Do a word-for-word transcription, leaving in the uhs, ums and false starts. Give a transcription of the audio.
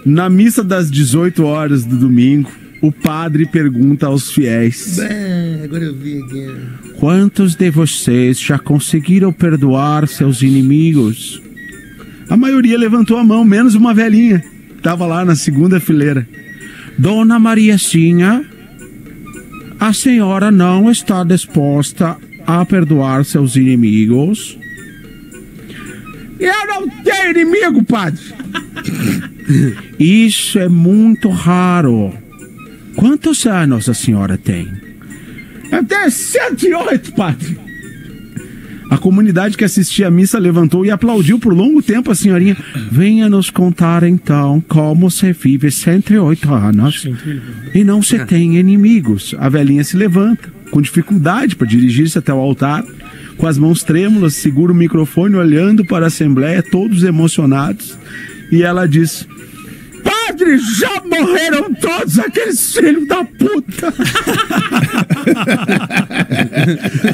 Na missa das dezoito horas do domingo, o padre pergunta aos fiéis: Bem, agora eu vi aqui. Quantos de vocês já conseguiram perdoar seus inimigos? A maioria levantou a mão, menos uma velhinha. Estava lá na segunda fileira. Dona Mariazinha, a senhora não está disposta a perdoar seus inimigos? Eu não tenho inimigo, padre. Isso é muito raro. Quantos anos a senhora tem? Eu tenho cento e oito, padre. A comunidade que assistia à missa levantou e aplaudiu por longo tempo a senhorinha. Venha nos contar então como você vive cento e oito anos e não se tem inimigos. A velhinha se levanta, com dificuldade para dirigir-se até o altar, com as mãos trêmulas, segura o microfone, olhando para a assembleia, todos emocionados, e ela diz: Padre, já morreram todos aqueles filhos da puta.